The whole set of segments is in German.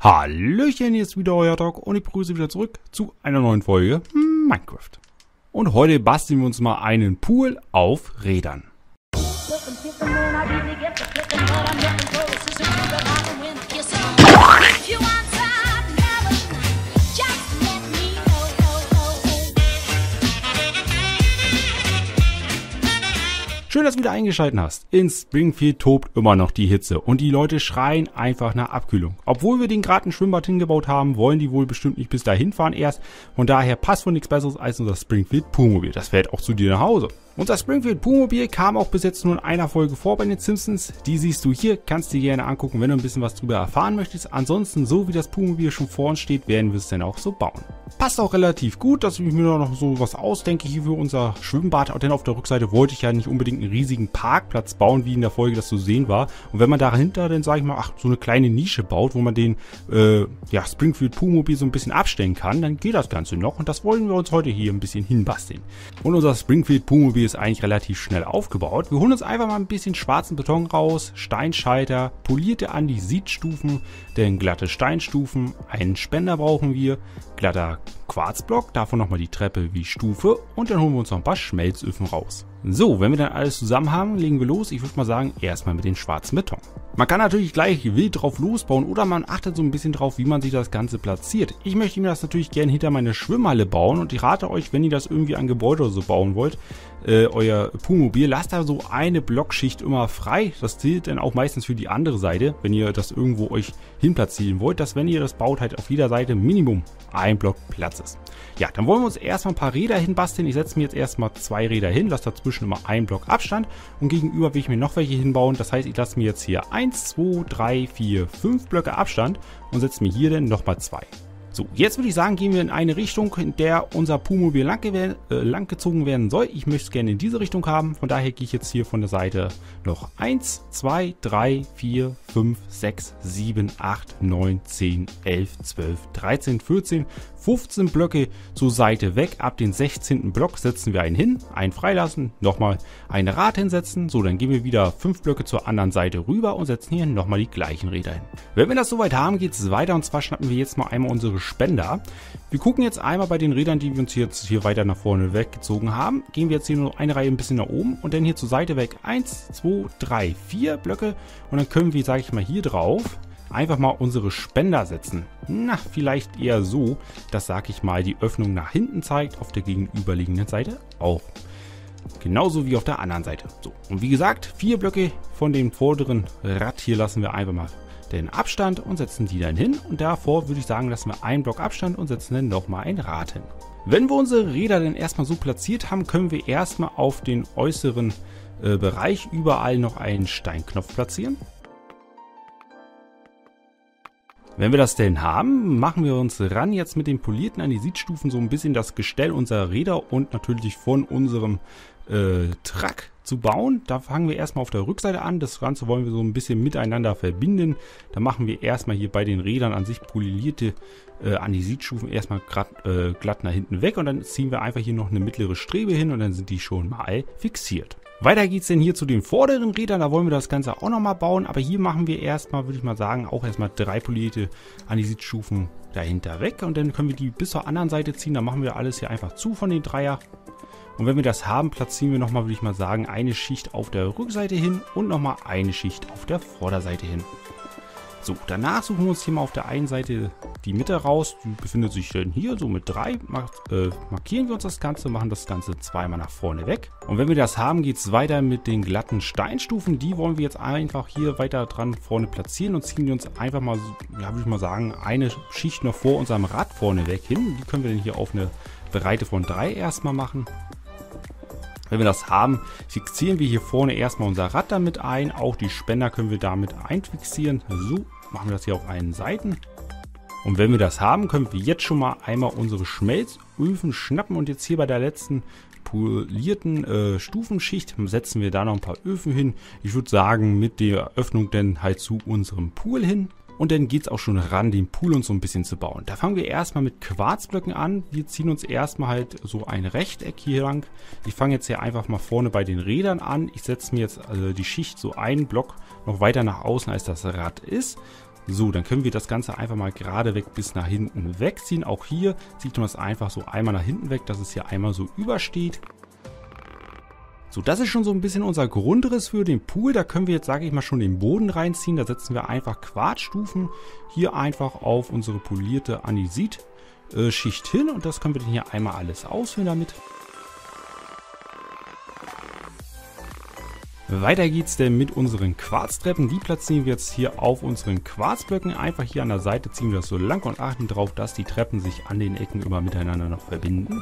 Hallöchen, hier ist wieder euer Doc und ich begrüße wieder zurück zu einer neuen Folge Minecraft. Und heute basteln wir uns mal einen Pool auf Rädern. Schön, dass du wieder eingeschaltet hast. In Springfield tobt immer noch die Hitze und die Leute schreien einfach nach Abkühlung. Obwohl wir den gerade ein Schwimmbad hingebaut haben, wollen die wohl bestimmt nicht bis dahin fahren erst. Von daher passt wohl nichts Besseres als unser Springfield Poolmobil. Das fährt auch zu dir nach Hause. Unser Springfield Poolmobil kam auch bis jetzt nur in einer Folge vor bei den Simpsons. Die siehst du hier, kannst dir gerne angucken, wenn du ein bisschen was drüber erfahren möchtest. Ansonsten, so wie das Poolmobil schon vor uns steht, werden wir es dann auch so bauen. Passt auch relativ gut, dass ich mir noch so was ausdenke hier für unser Schwimmbad. Denn auf der Rückseite wollte ich ja nicht unbedingt einen riesigen Parkplatz bauen, wie in der Folge das zu sehen war. Und wenn man dahinter dann, sage ich mal, so eine kleine Nische baut, wo man den Springfield Poolmobil so ein bisschen abstellen kann, dann geht das Ganze noch. Und das wollen wir uns heute hier ein bisschen hinbasteln. Und unser Springfield Poolmobil ist eigentlich relativ schnell aufgebaut. Wir holen uns einfach mal ein bisschen schwarzen Beton raus, Steinschalter, polierte Andesitstufen, dann glatte Steinstufen, einen Spender brauchen wir, glatter Quarzblock, davon nochmal die Treppe wie Stufe und dann holen wir uns noch ein paar Schmelzöfen raus. So, wenn wir dann alles zusammen haben, legen wir los. Ich würde mal sagen, erstmal mit dem schwarzen Beton. Man kann natürlich gleich wild drauf losbauen oder man achtet so ein bisschen drauf, wie man sich das Ganze platziert. Ich möchte mir das natürlich gerne hinter meine Schwimmhalle bauen und ich rate euch, wenn ihr das irgendwie an Gebäude oder so bauen wollt, euer Poolmobil, lasst da so eine Blockschicht immer frei. Das zählt dann auch meistens für die andere Seite, wenn ihr das irgendwo euch hin platzieren wollt, dass wenn ihr das baut, halt auf jeder Seite Minimum ein Block Platz ist. Ja, dann wollen wir uns erstmal ein paar Räder hinbasteln. Ich setze mir jetzt erstmal 2 Räder hin, lasse dazwischen immer einen Block Abstand und gegenüber will ich mir noch welche hinbauen. Das heißt, ich lasse mir jetzt hier 1, 2, 3, 4, 5 Blöcke Abstand und setze mir hier dann nochmal 2. So, jetzt würde ich sagen, gehen wir in eine Richtung, in der unser Poolmobil langgezogen werden soll. Ich möchte es gerne in diese Richtung haben. Von daher gehe ich jetzt hier von der Seite noch 1, 2, 3, 4, 5, 6, 7, 8, 9, 10, 11, 12, 13, 14, 15 Blöcke zur Seite weg. Ab den 16. Block setzen wir einen hin, einen freilassen, nochmal ein Rad hinsetzen. So, dann gehen wir wieder 5 Blöcke zur anderen Seite rüber und setzen hier nochmal die gleichen Räder hin. Wenn wir das soweit haben, geht es weiter und zwar schnappen wir jetzt mal einmal unsere Spender. Wir gucken jetzt einmal bei den Rädern, die wir uns jetzt hier weiter nach vorne weggezogen haben. Gehen wir jetzt hier nur eine Reihe ein bisschen nach oben und dann hier zur Seite weg 1, 2, 3, 4 Blöcke und dann können wir, sage ich mal, hier drauf einfach mal unsere Spender setzen. Na, vielleicht eher so, dass, sage ich mal, die Öffnung nach hinten zeigt, auf der gegenüberliegenden Seite auch. Genauso wie auf der anderen Seite. So, und wie gesagt, 4 Blöcke von dem vorderen Rad hier lassen wir einfach mal den Abstand und setzen die dann hin. Und davor würde ich sagen, lassen wir einen Block Abstand und setzen dann nochmal ein Rad hin. Wenn wir unsere Räder dann erstmal so platziert haben, können wir erstmal auf den äußeren Bereich überall noch einen Steinknopf platzieren. Wenn wir das denn haben, machen wir uns ran jetzt mit den polierten Andesitstufen so ein bisschen das Gestell unserer Räder und natürlich von unserem Truck zu bauen. Da fangen wir erstmal auf der Rückseite an. Das Ganze wollen wir so ein bisschen miteinander verbinden. Da machen wir erstmal hier bei den Rädern an sich polierte Andesitstufen erstmal glatt nach hinten weg und dann ziehen wir einfach hier noch eine mittlere Strebe hin und dann sind die schon mal fixiert. Weiter geht es denn hier zu den vorderen Rädern, da wollen wir das Ganze auch nochmal bauen, aber hier machen wir erstmal, würde ich mal sagen, auch erstmal 3 polierte Andesitstufen dahinter weg und dann können wir die bis zur anderen Seite ziehen, dann machen wir alles hier einfach zu von den Dreier. Und wenn wir das haben, platzieren wir nochmal, würde ich mal sagen, eine Schicht auf der Rückseite hin und nochmal eine Schicht auf der Vorderseite hin. So, danach suchen wir uns hier mal auf der einen Seite die Mitte raus. Die befindet sich dann hier, so mit 3. Markieren wir uns das Ganze, machen das Ganze zweimal nach vorne weg. Und wenn wir das haben, geht es weiter mit den glatten Steinstufen. Die wollen wir jetzt einfach hier weiter dran vorne platzieren und ziehen wir uns einfach mal, ja, würde ich mal sagen, eine Schicht noch vor unserem Rad vorne weg hin. Die können wir dann hier auf eine Breite von 3 erstmal machen. Wenn wir das haben, fixieren wir hier vorne erstmal unser Rad damit ein. Auch die Spender können wir damit einfixieren. So, machen wir das hier auf allen Seiten. Und wenn wir das haben, können wir jetzt schon mal einmal unsere Schmelzöfen schnappen. Und jetzt hier bei der letzten polierten Stufenschicht setzen wir da noch ein paar Öfen hin. Ich würde sagen, mit der Öffnung dann halt zu unserem Pool hin. Und dann geht es auch schon ran, den Pool uns so ein bisschen zu bauen. Da fangen wir erstmal mit Quarzblöcken an. Wir ziehen uns erstmal halt so ein Rechteck hier lang. Ich fange jetzt hier einfach mal vorne bei den Rädern an. Ich setze mir jetzt die Schicht so einen Block noch weiter nach außen, als das Rad ist. So, dann können wir das Ganze einfach mal gerade weg bis nach hinten wegziehen. Auch hier zieht man das einfach so einmal nach hinten weg, dass es hier einmal so übersteht. So, das ist schon so ein bisschen unser Grundriss für den Pool. Da können wir jetzt, sage ich mal, schon den Boden reinziehen. Da setzen wir einfach Quarzstufen hier einfach auf unsere polierte Andesit-Schicht hin. Und das können wir dann hier einmal alles ausfüllen damit. Weiter geht's denn mit unseren Quarztreppen. Die platzieren wir jetzt hier auf unseren Quarzblöcken. Einfach hier an der Seite ziehen wir das so lang und achten darauf, dass die Treppen sich an den Ecken immer miteinander noch verbinden.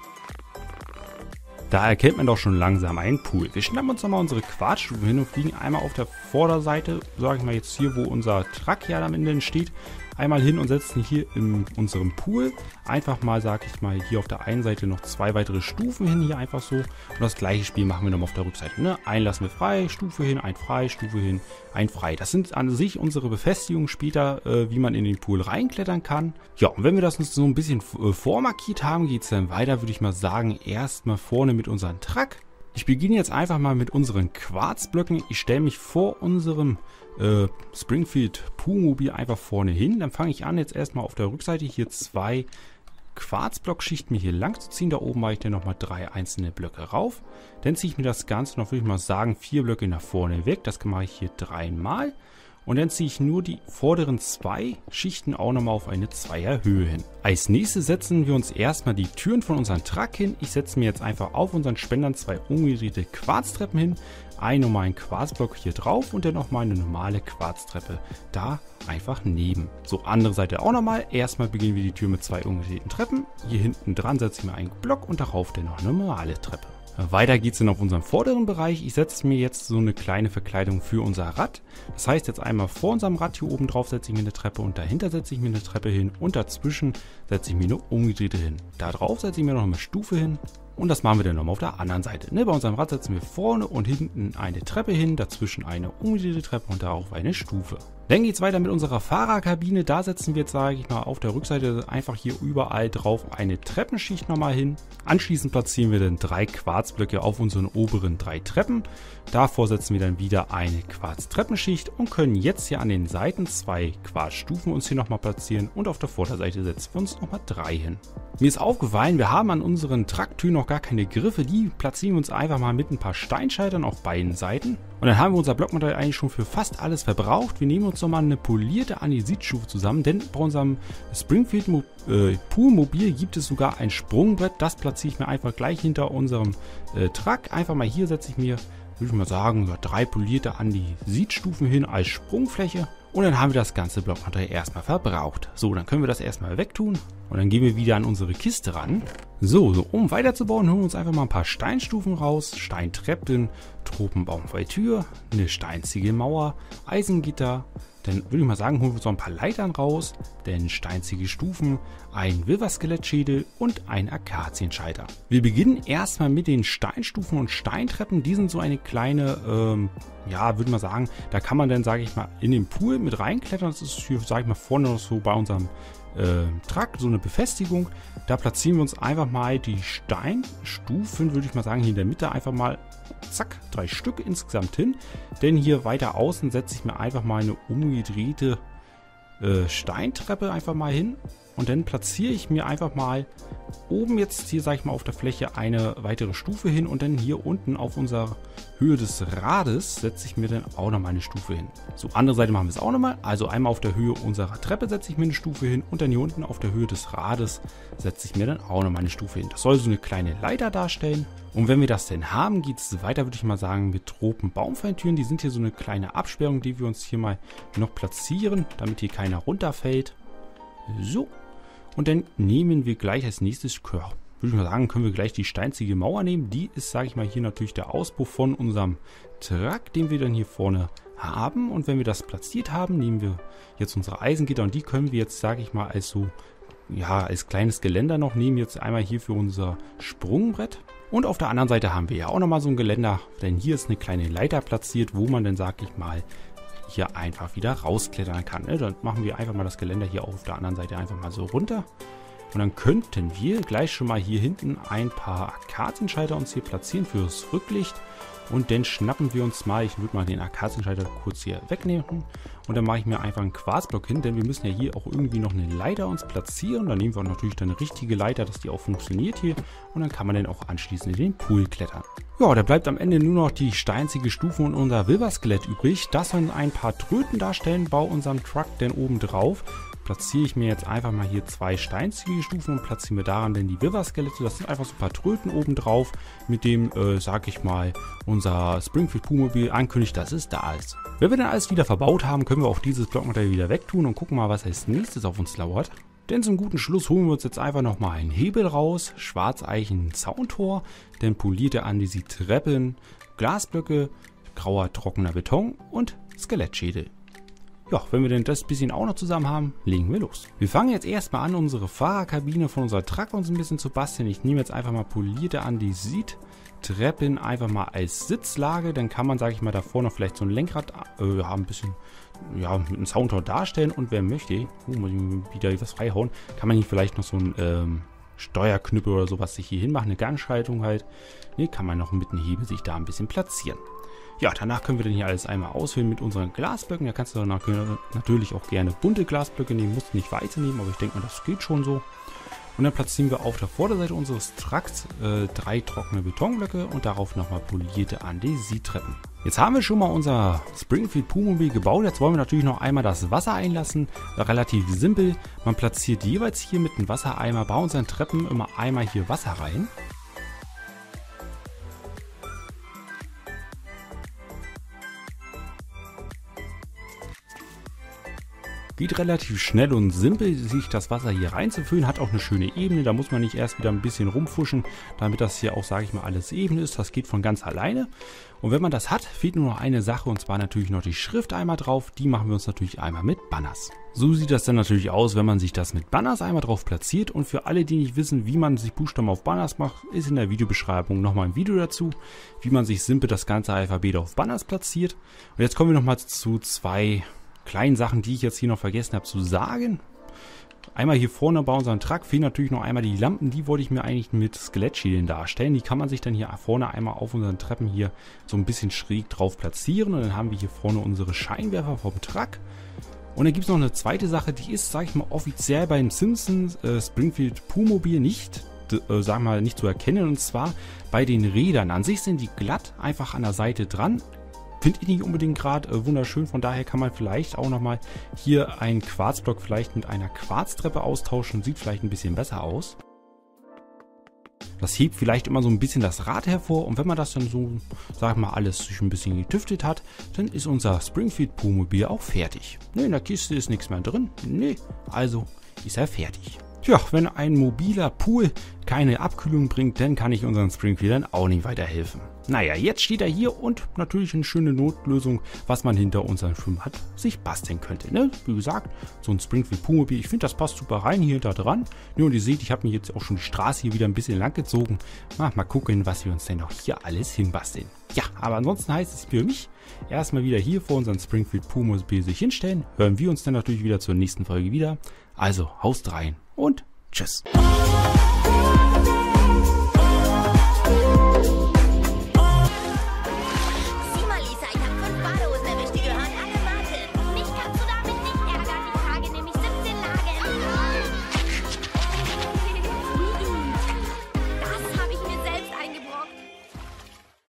Da erkennt man doch schon langsam einen Pool. Wir schnappen uns nochmal unsere Quarzstufen hin und fliegen einmal auf der Vorderseite, sage ich mal jetzt hier, wo unser Truck ja am Ende steht, einmal hin und setzen hier in unserem Pool einfach mal, sage ich mal, hier auf der einen Seite noch 2 weitere Stufen hin, hier einfach so. Und das gleiche Spiel machen wir nochmal auf der Rückseite. Ne? Einen lassen wir frei, Stufe hin, ein frei, Stufe hin, ein frei. Das sind an sich unsere Befestigungen später, wie man in den Pool reinklettern kann. Ja, und wenn wir das uns so ein bisschen vormarkiert haben, geht es dann weiter, würde ich mal sagen, erstmal vorne mit unserem Truck. Ich beginne jetzt einfach mal mit unseren Quarzblöcken. Ich stelle mich vor unserem Springfield Poolmobil einfach vorne hin. Dann fange ich an, jetzt erstmal auf der Rückseite hier 2 Quarzblockschichten mir hier lang zu ziehen. Da oben mache ich dann nochmal 3 einzelne Blöcke rauf. Dann ziehe ich mir das Ganze noch, würde ich mal sagen, 4 Blöcke nach vorne weg. Das mache ich hier 3-mal. Und dann ziehe ich nur die vorderen 2 Schichten auch nochmal auf eine 2er Höhe hin. Als nächstes setzen wir uns erstmal die Türen von unserem Truck hin. Ich setze mir jetzt einfach auf unseren Spendern 2 umgedrehte Quarztreppen hin. Einen normalen Quarzblock hier drauf und dann nochmal eine normale Quarztreppe da einfach neben. So, andere Seite auch nochmal. Erstmal beginnen wir die Tür mit 2 umgedrehten Treppen. Hier hinten dran setze ich mir einen Block und darauf dann noch eine normale Treppe. Weiter geht es dann auf unserem vorderen Bereich. Ich setze mir jetzt so eine kleine Verkleidung für unser Rad. Das heißt, jetzt einmal vor unserem Rad hier oben drauf setze ich mir eine Treppe und dahinter setze ich mir eine Treppe hin und dazwischen setze ich mir eine umgedrehte hin. Da drauf setze ich mir noch eine Stufe hin und das machen wir dann nochmal auf der anderen Seite. Ne, bei unserem Rad setzen wir vorne und hinten eine Treppe hin, dazwischen eine umgedrehte Treppe und darauf eine Stufe. Dann geht es weiter mit unserer Fahrerkabine. Da setzen wir jetzt, sage ich mal, auf der Rückseite einfach hier überall drauf eine Treppenschicht nochmal hin. Anschließend platzieren wir dann 3 Quarzblöcke auf unseren oberen 3 Treppen. Davor setzen wir dann wieder eine Quarztreppenschicht und können jetzt hier an den Seiten 2 Quarzstufen uns hier nochmal platzieren und auf der Vorderseite setzen wir uns nochmal 3 hin. Mir ist aufgefallen, wir haben an unseren Trucktüren noch gar keine Griffe. Die platzieren wir uns einfach mal mit ein paar Steinschaltern auf beiden Seiten. Und dann haben wir unser Blockmaterial eigentlich schon für fast alles verbraucht. Wir nehmen uns nochmal eine polierte Andesitstufe zusammen, denn bei unserem Springfield Poolmobil gibt es sogar ein Sprungbrett. Das platziere ich mir einfach gleich hinter unserem Truck. Einfach mal hier setze ich mir, würde ich mal sagen, 3 polierte Andesitstufen hin als Sprungfläche. Und dann haben wir das ganze Blockmaterial erstmal verbraucht. So, dann können wir das erstmal wegtun. Und dann gehen wir wieder an unsere Kiste ran. So, um weiterzubauen, holen wir uns einfach mal ein paar Steinstufen raus. Steintreppen, tropenbaumfreie Tür, eine steinzige Mauer, Eisengitter. Dann würde ich mal sagen, holen wir uns noch ein paar Leitern raus. Dann steinzige Stufen, ein Wilversskelettschädel und ein Akazienscheiter. Wir beginnen erstmal mit den Steinstufen und Steintreppen. Die sind so eine kleine, ja, würde ich mal sagen, da kann man dann, sage ich mal, in den Pool mit reinklettern. Das ist hier, sage ich mal, vorne noch so bei unserem Truck, so eine Befestigung. Da platzieren wir uns einfach mal die Steinstufen, würde ich mal sagen, hier in der Mitte einfach mal, zack, 3 Stück insgesamt hin. Denn hier weiter außen setze ich mir einfach mal eine umgedrehte Steintreppe einfach mal hin. Und dann platziere ich mir einfach mal oben jetzt hier, sage ich mal, auf der Fläche eine weitere Stufe hin. Und dann hier unten auf unserer Höhe des Rades setze ich mir dann auch nochmal eine Stufe hin. So, andere Seite machen wir es auch nochmal. Also einmal auf der Höhe unserer Treppe setze ich mir eine Stufe hin. Und dann hier unten auf der Höhe des Rades setze ich mir dann auch nochmal eine Stufe hin. Das soll so eine kleine Leiter darstellen. Und wenn wir das denn haben, geht es weiter, würde ich mal sagen, mit Tropenbaumfeintüren. Die sind hier so eine kleine Absperrung, die wir uns hier mal noch platzieren, damit hier keiner runterfällt. So. Und dann nehmen wir gleich als nächstes, würde ich mal sagen, können wir gleich die steinzige Mauer nehmen. Die ist, sage ich mal, hier natürlich der Auspuff von unserem Truck, den wir dann hier vorne haben. Und wenn wir das platziert haben, nehmen wir jetzt unsere Eisengitter und die können wir jetzt, sage ich mal, als so, ja, als kleines Geländer noch nehmen. Jetzt einmal hier für unser Sprungbrett. Und auf der anderen Seite haben wir ja auch nochmal so ein Geländer, denn hier ist eine kleine Leiter platziert, wo man dann, sage ich mal, hier einfach wieder rausklettern kann. Ne? Dann machen wir einfach mal das Geländer hier auf der anderen Seite einfach mal so runter. Und dann könnten wir gleich schon mal hier hinten ein paar Akazienschalter uns hier platzieren fürs Rücklicht. Und dann schnappen wir uns mal, ich würde mal den Akazienschalter kurz hier wegnehmen. Und dann mache ich mir einfach einen Quarzblock hin, denn wir müssen ja hier auch irgendwie noch eine Leiter uns platzieren. Dann nehmen wir natürlich dann eine richtige Leiter, dass die auch funktioniert hier. Und dann kann man dann auch anschließend in den Pool klettern. Ja, da bleibt am Ende nur noch die steinzige Stufe und unser Wilber-Skelett übrig. Das sollen ein paar Tröten darstellen bei unserem Truck, denn oben drauf platziere ich mir jetzt einfach mal hier 2 steinzige Stufen und platziere mir daran denn die Wilber-Skelette. Das sind einfach so ein paar Tröten oben drauf, mit dem, sag ich mal, unser Springfield Poomobil ankündigt, dass es da ist. Wenn wir dann alles wieder verbaut haben, können wir auch dieses Blockmodell wieder wegtun und gucken mal, was als nächstes auf uns lauert. Denn zum guten Schluss holen wir uns jetzt einfach nochmal einen Hebel raus, Schwarzeichen Zauntor, dann polierte Andesit-Treppen, Glasblöcke, grauer trockener Beton und Skelettschädel. Ja, wenn wir denn das bisschen auch noch zusammen haben, legen wir los. Wir fangen jetzt erstmal an, unsere Fahrerkabine von unserer Truck uns ein bisschen zu basteln. Ich nehme jetzt einfach mal polierte Andesit-Treppen einfach mal als Sitzlage. Dann kann man, sage ich mal, davor noch vielleicht so ein Lenkrad ein bisschen mit einem Soundtor darstellen. Und wer möchte, muss ich wieder was freihauen, kann man hier vielleicht noch so ein Steuerknüppel oder sowas sich hier hinmachen, eine Gangschaltung halt. Ne, kann man noch mit einem Hebel sich da ein bisschen platzieren. Ja, danach können wir dann hier alles einmal ausfüllen mit unseren Glasblöcken. Da kannst du danach natürlich auch gerne bunte Glasblöcke nehmen, musst nicht weiße nehmen, aber ich denke mal, das geht schon so. Und dann platzieren wir auf der Vorderseite unseres Trucks 3 trockene Betonblöcke und darauf nochmal polierte Andesit-Treppen. Jetzt haben wir schon mal unser Springfield Poomobil gebaut. Jetzt wollen wir natürlich noch einmal das Wasser einlassen. Relativ simpel. Man platziert jeweils hier mit einem Wassereimer bei unseren Treppen immer einmal hier Wasser rein. Geht relativ schnell und simpel, sich das Wasser hier reinzufüllen, hat auch eine schöne Ebene, da muss man nicht erst wieder ein bisschen rumfuschen, damit das hier auch, sage ich mal, alles eben ist. Das geht von ganz alleine. Und wenn man das hat, fehlt nur noch eine Sache und zwar natürlich noch die Schrift einmal drauf. Die machen wir uns natürlich einmal mit Banners. So sieht das dann natürlich aus, wenn man sich das mit Banners einmal drauf platziert. Und für alle, die nicht wissen, wie man sich Buchstaben auf Banners macht, ist in der Videobeschreibung nochmal ein Video dazu, wie man sich simpel das ganze Alphabet auf Banners platziert. Und jetzt kommen wir nochmal zu 2 kleinen Sachen, die ich jetzt hier noch vergessen habe zu sagen. Einmal hier vorne bei unserem Truck fehlen natürlich noch einmal die Lampen. Die wollte ich mir eigentlich mit Skelettschädeln darstellen. Die kann man sich dann hier vorne einmal auf unseren Treppen hier so ein bisschen schräg drauf platzieren. Und dann haben wir hier vorne unsere Scheinwerfer vom Truck. Und dann gibt es noch eine zweite Sache, die ist, sag ich mal, offiziell beim Simpsons Springfield Poomobil nicht zu erkennen. Und zwar bei den Rädern. An sich sind die glatt einfach an der Seite dran. Finde ich nicht unbedingt gerade wunderschön, von daher kann man vielleicht auch nochmal hier einen Quarzblock vielleicht mit einer Quarztreppe austauschen, sieht vielleicht ein bisschen besser aus. Das hebt vielleicht immer so ein bisschen das Rad hervor und wenn man das dann so, sag mal, alles sich ein bisschen getüftet hat, dann ist unser Springfield Poomobil auch fertig. Ne, in der Kiste ist nichts mehr drin, ne, also ist er fertig. Tja, wenn ein mobiler Pool keine Abkühlung bringt, dann kann ich unseren Springfieldern auch nicht weiterhelfen. Naja, jetzt steht er hier und natürlich eine schöne Notlösung, was man hinter unserem Schwimmbad sich basteln könnte. Ne? Wie gesagt, so ein Springfield Poomobil, ich finde, das passt super rein hier da dran. Ja, und ihr seht, ich habe mir jetzt auch schon die Straße hier wieder ein bisschen lang gezogen. Mal gucken, was wir uns denn noch hier alles hinbasteln. Ja, aber ansonsten heißt es für mich, erstmal wieder hier vor unserem Springfield Poomobil sich hinstellen. Hören wir uns dann natürlich wieder zur nächsten Folge wieder. Also, haust rein und tschüss.